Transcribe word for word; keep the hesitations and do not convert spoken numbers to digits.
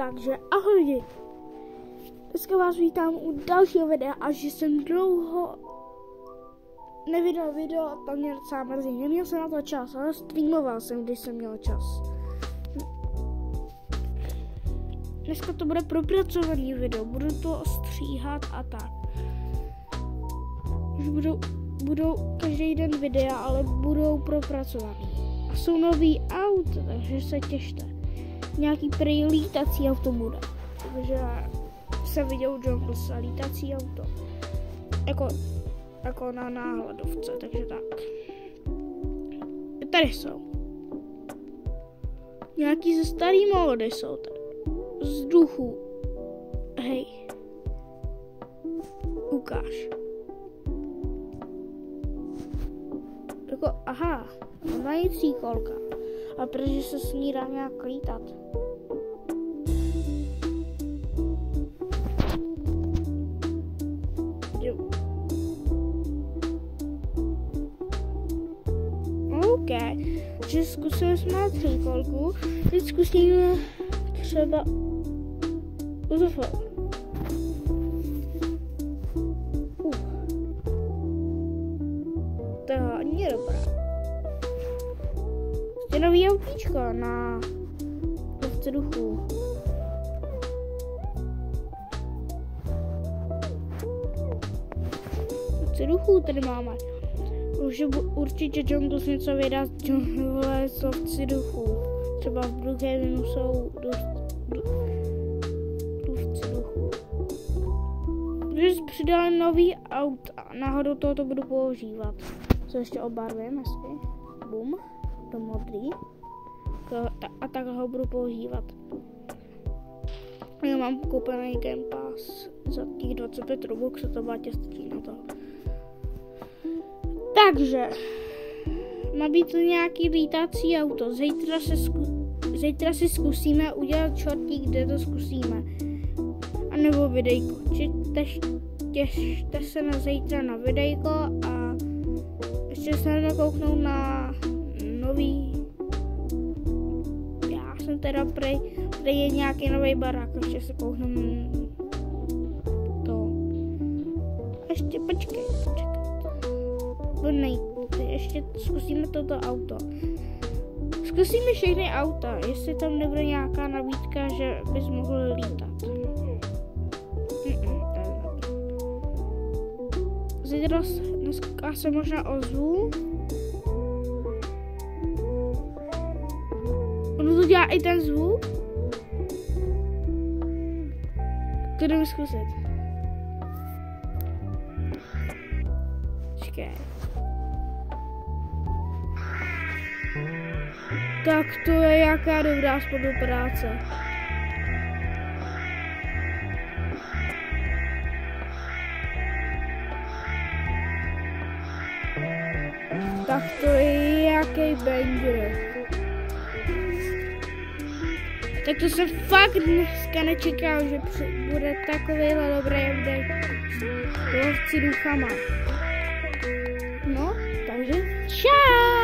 Takže ahoj lidi. Dneska vás vítám u dalšího videa a že jsem dlouho nevydal video a to mě docela mrzí. Neměl jsem na to čas, ale streamoval jsem, když jsem měl čas. Dneska to bude propracovaný video, budu to stříhat a tak. Už budou, budou každý den videa, ale budou propracovaný. A jsou nový auta, takže se těšte. Nějaký prý lítací auto bude. Takže jsem viděl Jungles a lítací auto. Jako, jako na náhledovce, takže tak. Tady jsou. Nějaký ze starý módy jsou tady. Z duchu. Hej. Ukáž. Jako, aha. Mají tříkolka. A protože se s ní dá nějak lítat. Jo. OK. Takže zkusili jsme tříkolku. Teď zkusíme třeba uzofon. Uh. To není dobré. Je nový autíčko na lovce duchů. Lovce duchů tady máme. Už určitě Jungles něco vydá z Jungle z lovci duchů. Třeba v Brookhavenu jsou lovci duchů. Když přidali nový aut a náhodou tohoto budu používat. Co ještě obarvím, hezky. Bum. To modrý. A tak ho budu používat. Já mám koupený Game Pass za těch dvacet pět Robux a to bátě stačí na to. Takže má být to nějaký lítací auto. Zítra, se zku, zítra si zkusíme udělat čortík, kde to zkusíme. A nebo videjko. Těšte se na zítra na videjko a ještě se nakouknout na nový. Já jsem teda prej, prej je nějaký nový barák, ještě se kouknem to. Ještě počkej, počkej. Nejde, ještě zkusíme toto auto. Zkusíme všechny auta, jestli tam nebude nějaká nabídka, že bys mohl lítat. Zítra dneska se možná ozvu. Ono to dělá i ten zvuk. To jdeme zkusit. Počkej. Tak to je jaká dobrá spolupráce. Tak to je jaký banger. Tak to jsem fakt dneska nečekal, že bude takovýhle dobrý update s lovci duchama. No, takže čau!